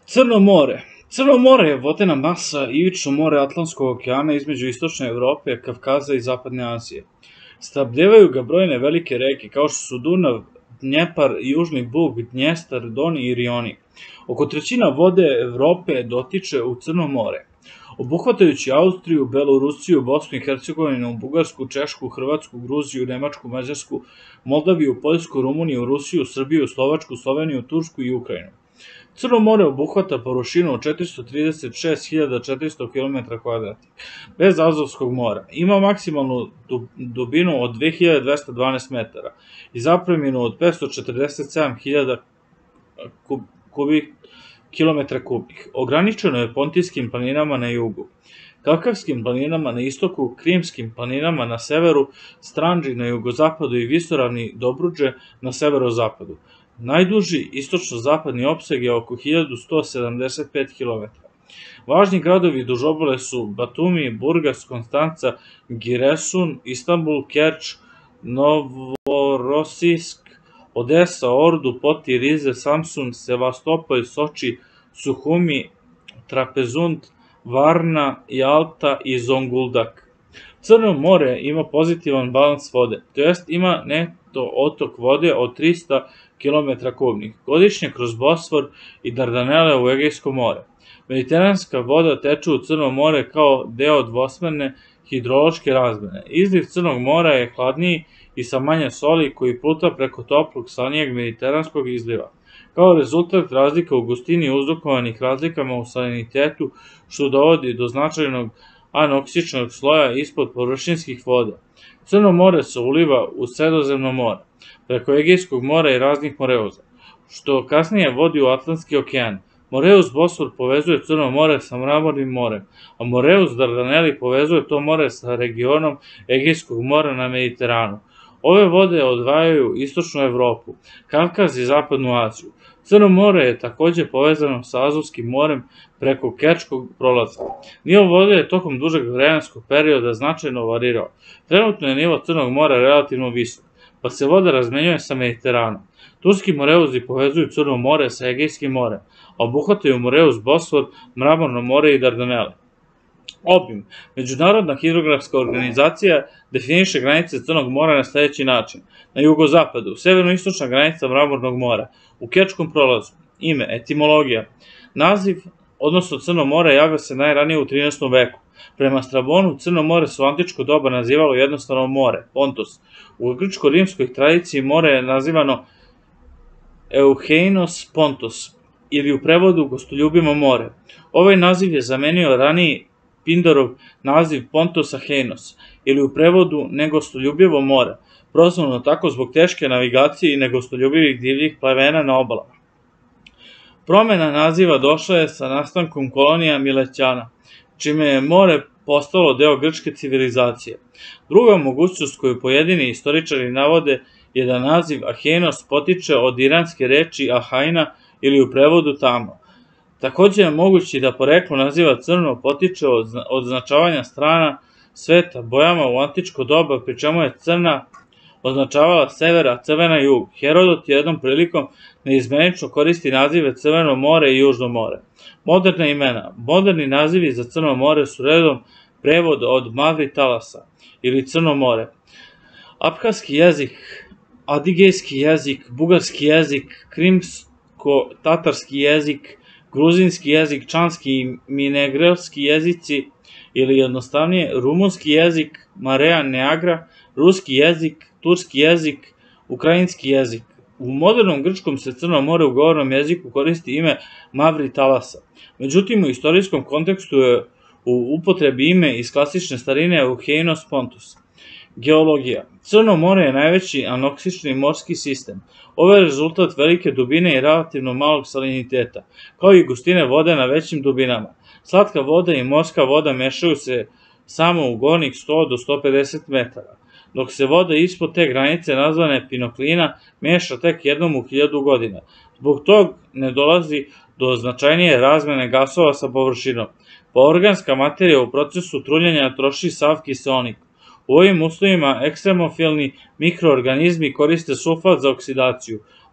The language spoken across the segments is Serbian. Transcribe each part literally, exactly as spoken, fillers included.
Crno more. Crno more je vodena masa ivično more Atlantskog okeana između istočne Evrope, Kavkaza i zapadne Azije. Snabdevaju ga brojne velike reke kao što su Dunav, Dnjepar, Južni Bug, Dnjestar, Don i Rioni. Oko trećina vode Evrope dotiče u Crno more, obuhvatajući Austriju, Belorusiju, Bosnu i Hercegovinu, Bugarsku, Češku, Hrvatsku, Gruziju, Nemačku, Mađarsku, Moldaviju, Poljsku, Rumuniju, Rusiju, Srbiju, Slovačku, Sloveniju, Tursku i Ukrajinu. Crno more obuhvata površinu od četiristo trideset šest hiljada četiristo kilometara kvadratnih, bez Azovskog mora. Ima maksimalnu dubinu od dve hiljade dvesta dvanaest metara i zapreminu od petsto četrdeset sedam hiljada kilometara kubnih. Ograničeno je Pontijskim planinama na jugu, Kavkavskim planinama na istoku, Krimskim planinama na severu, Strandži na jugozapadu i Visoravni Dobruđe na severozapadu. Najduži istočno-zapadni opseg je oko hiljadu sto sedamdeset pet kilometara. Važni gradovi duž obale su Batumi, Burgas, Konstanca, Giresun, Istanbul, Kerč, Novorosijsk, Odesa, Ordu, Poti, Rize, Samsun, Sevastopol, Soči, Suhumi, Trapezund, Varna, Jalta i Zonguldak. Crno more ima pozitivan balans vode, to jest ima neto otok vode od trista kilometara kubnih, godišnje kroz Bosfor i Dardanele u Egejsko more. Mediteranska voda teče u Crno more kao deo dvosmerne hidrološke razmene. Izliv Crnog mora je hladniji i sa manje soli koji pluta preko toplog slanijeg mediteranskog izliva. Kao rezultat razlika u gustini uzrokovanih razlikama u salinitetu što dovodi do značajnog anoksičnog sloja ispod površinskih voda. Crno more se uliva u Sredozemno more, preko Egejskog mora i raznih moreuza, što kasnije vodi u Atlantski okean. Moreus Bosfor povezuje Crno more sa Mramornim morem, a Moreus Dardaneli povezuje to more sa regionom Egejskog mora na Mediteranu. Ove vode odvajaju istočnu Evropu, Kavkaz i zapadnu Aziju. Crno more je takođe povezano sa Azovskim morem preko Kerčkog prolaza. Nivo vode je tokom dužeg vremenskog perioda značajno varirao. Trenutno je nivo Crnog mora relativno visok, pa se voda razmenjuje sa Mediteranom. Turski moreuzi povezuju Crno more sa Egejskim morem, a obuhvataju Moreus Bosfor, Mramorno more i Dardanele. Obim. Međunarodna hidrografska organizacija definiše granice Crnog mora na sledeći način. Na jugozapadu, severno-istočna granica Mramornog mora, u Kerčkom prolazu. Ime, etimologija. Naziv, odnosno Crno more, javlja se najranije u trinaestom veku. Prema Strabonu, Crno more se u antičko doba nazivalo jednostavno more, Pontos. U grčko-rimskoj tradiciji more je nazivano Euheinos Pontos, ili u prevodu gostoljubimo more. Ovaj naziv je zamenio raniji Pindarov naziv Pontos Aheinos, ili u prevodu negostoljubivo more, prozvano tako zbog teške navigacije i negostoljubivih divljih plemena na obalama. Promena naziva došla je sa nastankom kolonija Milećana, čime je more postalo deo grčke civilizacije. Druga mogućnost koju pojedini istoričari navode je da naziv Aheinos potiče od iranske reči Ahajna ili u prevodu tamo. Takođe je moguće da poreklo naziva crno potiče od označavanja strana sveta bojama u antičko doba, pri čemu je crna označavala sever, a crvena jug. Herodot jednom prilikom neizmenično koristi nazive Crveno more i Južno more. Moderna imena. Moderni nazivi za Crno more su redom prevod od Mavri Talasa ili Crno more. Aphaski jezik, adigejski jezik, bugarski jezik, krimsko-tatarski jezik, gruzinski jezik, čanski i minegrelski jezici ili jednostavnije rumunski jezik, Marea Neagra, ruski jezik, turski jezik, ukrajinski jezik. U modernom grčkom se Crno more u govornom jeziku koristi ime Mavri Talasa. Međutim, u istorijskom kontekstu je u upotrebi ime iz klasične starine Euheinos Pontos. Geologija. Crno more je najveći anoksični morski sistem. Ovo je rezultat velike dubine i relativno malog saliniteta, kao i gustine vode na većim dubinama. Slatka voda i morska voda mešaju se samo u gornjih sto do sto pedeset metara, dok se voda ispod te granice nazvane pinoklina meša tek jednom u hiljadu godina. Zbog tog ne dolazi do značajnije razmene gasova sa površinom, pa organska materija u procesu truljenja troši sav kiseonik. U ovim uslovima ekstremofilni mikroorganizmi koriste sulfat za oksidaciju,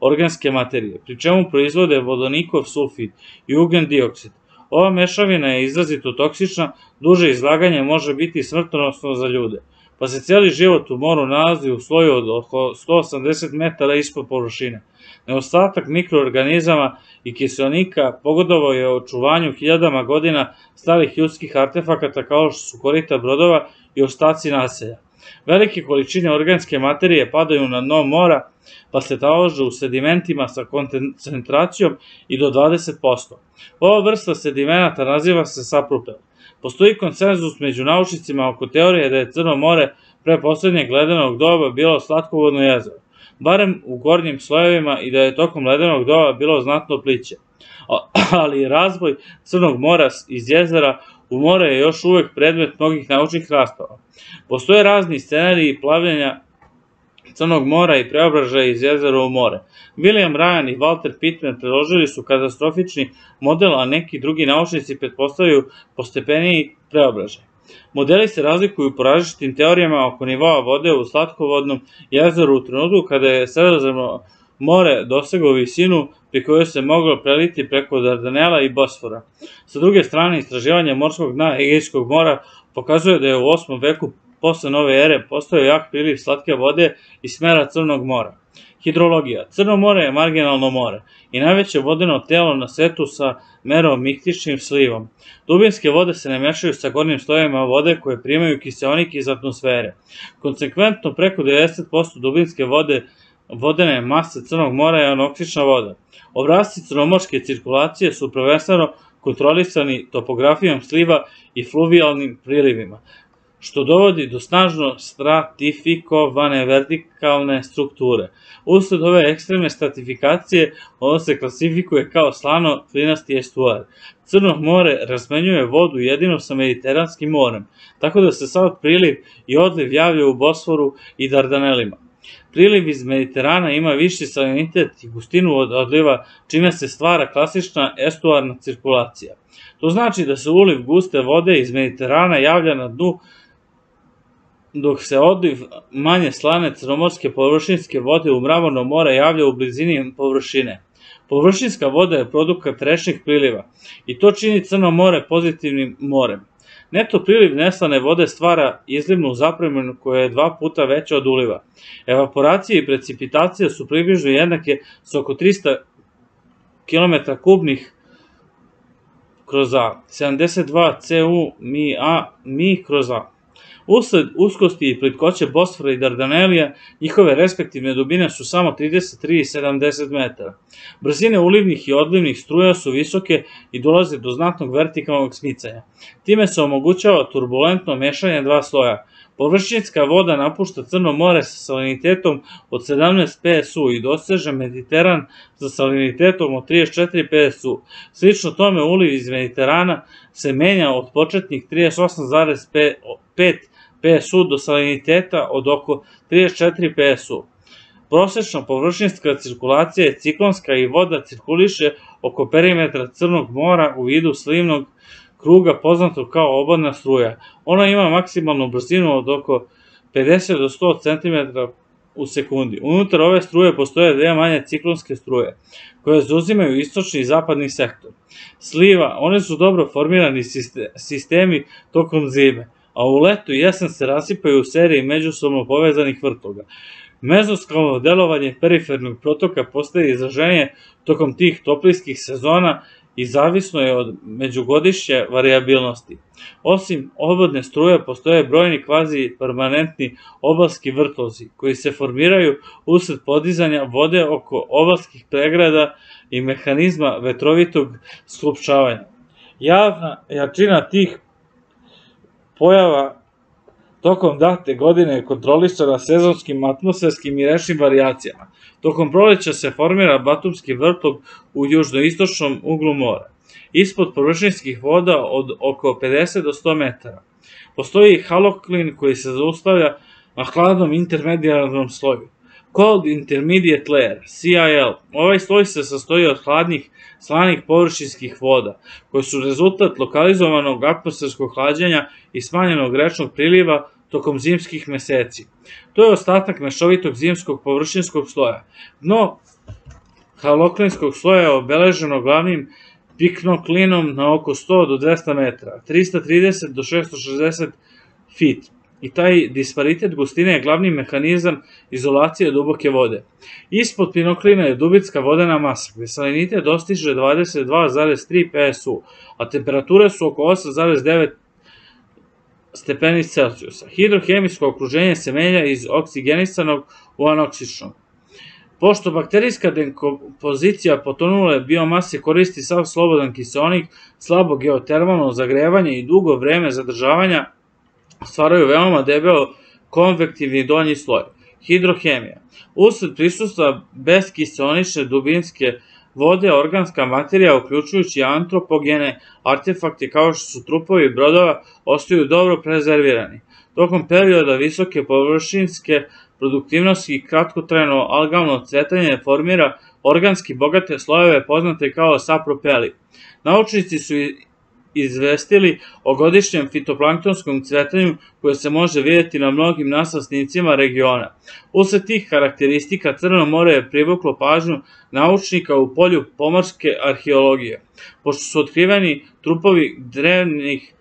organske materije, pri čemu proizvode vodonikov sulfid i ugljen dioksid. Ova mešavina je izrazito toksična, duže izlaganje može biti smrtonosno za ljude, pa se cijeli život u moru nalazi u sloju od oko sto osamdeset metara ispod površine. Nedostatak mikroorganizama i kiseonika pogodovao je očuvanju hiljadama godina starih ljudskih artefakata kao što su korita brodova i ostaci naselja. Velike količine organske materije padaju na dno mora, pa se talože u sedimentima sa koncentracijom i do dvadeset posto. Ova vrsta sedimenata naziva se saprupel. Postoji konsenzus među naučnicima oko teorije da je Crno more pre poslednjeg ledenog doba bilo slatkovodno jezero, barem u gornjim slojevima, i da je tokom ledenog doba bilo znatno pliće. Ali razvoj Crnog mora iz jezera u more je još uvek predmet mnogih naučnih rasprava. Postoje razni scenariji plavljenja Crnog mora i preobražaja iz jezera u more. William Ryan i Walter Pitman predložili su katastrofični model, a neki drugi naučnici pretpostavljaju postepeniji preobražaj. Modeli se razlikuju po različitim teorijama oko nivoa vode u slatkovodnom jezeru u trenutku kada je Sredozemno more doseglo visinu pri kojoj se moglo preliti preko Dardanela i Bosfora. Sa druge strane, istraživanje morskog dna Egejskog mora pokazuje da je u osmom veku posle nove ere postojao jak priliv slatke vode iz smera Crnog mora. Hidrologija. Crno more je marginalno more i najveće vodeno telo na svetu sa meromiktičnim slivom. Dubinske vode se ne mešaju sa gornjim slojevima vode koje primaju kiseonik iz atmosfere. Konsekventno, preko devedeset posto dubinske vode vodene mase Crnog mora je anoksična voda. Obrasci crnomorske cirkulacije su prvenstveno kontrolisani topografijom sliva i fluvijalnim prilivima, što dovodi do snažno stratifikovane vertikalne strukture. Usled ove ekstremne stratifikacije ono se klasifikuje kao slano klinasti estuar. Crno more razmenjuje vodu jedino sa Mediteranskim morem, tako da se sav priliv i odliv javlja u Bosforu i Dardanelima. Priliv iz Mediterana ima viši salinitet i gustinu od odliva, čime se stvara klasična estuarna cirkulacija. To znači da se uliv guste vode iz Mediterana javlja na dnu, dok se odliv manje slane crnomorske površinske vode u Mramorno more javlja u blizini površine. Površinska voda je produkt rečnih priliva i to čini Crno more pozitivnim morem. Neto priliv neslane vode stvara izlivnu zapreminu koja je dva puta veća od uliva. Evaporacija i precipitacija su približno jednake sa oko trista kilometara kubnih kroz A, sedamdeset dva C U mi A mi kroz A. Usled uskosti i plitkoće Bosfora i Dardanelija, njihove respektivne dubine su samo trideset tri i sedamdeset metara. Brzine ulivnih i odlivnih struja su visoke i dolaze do znatnog vertikalnog smicanja. Time se omogućava turbulentno mešanje dva sloja. Površinska voda napušta Crno more sa salinitetom od sedamnaest P S U i doseže Mediteran sa salinitetom od trideset četiri P S U. Slično tome, uliv iz Mediterana se menja od početnih trideset osam zarez pet P S U do saliniteta od oko trideset četiri P S U. Prosečna površinska cirkulacija je ciklonska i voda cirkuliše oko perimetra Crnog mora u vidu slivnog kruga poznatog kao obodna struja. Ona ima maksimalnu brzinu od oko pedeset do sto centimetara u sekundi. Unutar ove struje postoje dve manje ciklonske struje, koje zauzimaju istočni i zapadni sektor sliva. One su dobro formirani sistemi tokom zime, a u letu i jesen se rasipaju u seriji međusobno povezanih vrtoga. Mezoskalno delovanje perifernog protoka postaje izraženije tokom tih toplijskih sezona i zavisno je od međugodišnje varijabilnosti. Osim obodne struje, postoje brojni kvazi permanentni obalski vrtozi, koji se formiraju usled podizanja vode oko obalskih pregrada i mehanizma vetrovitog sklupčavanja. Javna jačina tih pojava tokom date godine je kontrolisana sezonskim, atmosferskim i rečnim varijacijama. Tokom proleća se formira Batumski vrtog u južnoistočnom uglu mora, ispod površinskih voda od oko pedeset do sto metara. Postoji haloklin koji se zaustavlja na hladnom intermedijarnom sloju, Cold Intermediate Layer, C I L. Ovaj sloj se sastoji od hladnih, slanih površinskih voda, koje su rezultat lokalizovanog atmosferskog hlađenja i smanjenog rečnog priliva tokom zimskih meseci. To je ostatak mešovitog zimskog površinskog sloja. Dno haloklinskog sloja je obeleženo glavnim piknoklinom na oko sto do dvesta metara, trista trideset do šesto šezdeset fit. I taj disparitet gustine je glavni mehanizam izolacije duboke vode. Ispod pinoklina je dubinska vodena masa, gde salinitet dostiže dvadeset dva zarez tri pe es u, a temperature su oko osam zarez devet stepeni Celzijusa. Hidrohemijsko okruženje se menja iz oksigenisanog u anoksičnog. Pošto bakterijska dekompozicija potonule biomase koristi sav slobodan kiseonik, slabo geotermalno zagrevanje i dugo vreme zadržavanja, stvaraju veoma debelo konvektivni donji sloj. Hidrohemija. Usled prisustva beskiseonične dubinske vode, organska materija, uključujući antropogene artefakte kao što su trupovi brodova, ostaju dobro prezervirani. Tokom perioda visoke površinske produktivnosti i kratkotrajno algalno cvetanje formira organski bogate slojeve poznate kao sapropeli. Naučnici su izvestili o godišnjem fitoplanktonskom cvetanju koje se može vidjeti na mnogim NASA snicima regiona. Usled tih karakteristika Crno more je privuklo pažnju naučnika u polju pomorske arheologije, pošto su otkriveni trupovi drevnih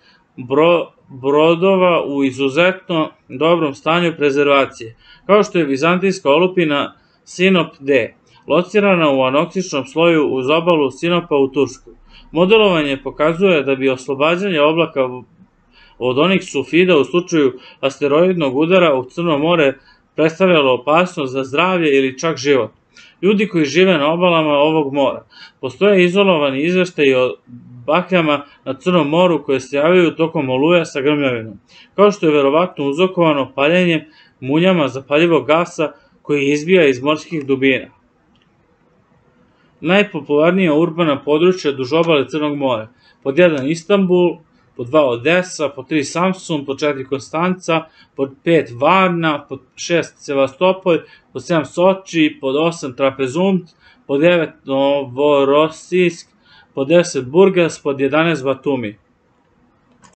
brodova u izuzetno dobrom stanju prezervacije, kao što je vizantijska olupina Sinop D, locirana u anoksičnom sloju uz obalu Sinopa u Turskoj. Modelovanje pokazuje da bi oslobađanje oblaka od onih sulfida u slučaju asteroidnog udara u Crno more predstavljalo opasnost za zdravlje ili čak život. Ljudi koji žive na obalama ovog mora. Postoje izolovani izveštaji o bakljama na Crnom moru koje se javljaju tokom oluja sa grmljavinom, kao što je verovatno uzrokovano paljenjem munjama zapaljivog gasa koji izbija iz morskih dubina. Najpopularnija urbana područja duž obale Crnog mora: pod jedan Istanbul, pod dva Odesa, pod tri Samsun, pod četiri Konstanca, pod pet Varna, pod šest Sevastopolj, pod sedam Soči, pod osam Trapezunt, pod devet Novorossijsk, pod deset Burgas, pod jedanaest Batumi.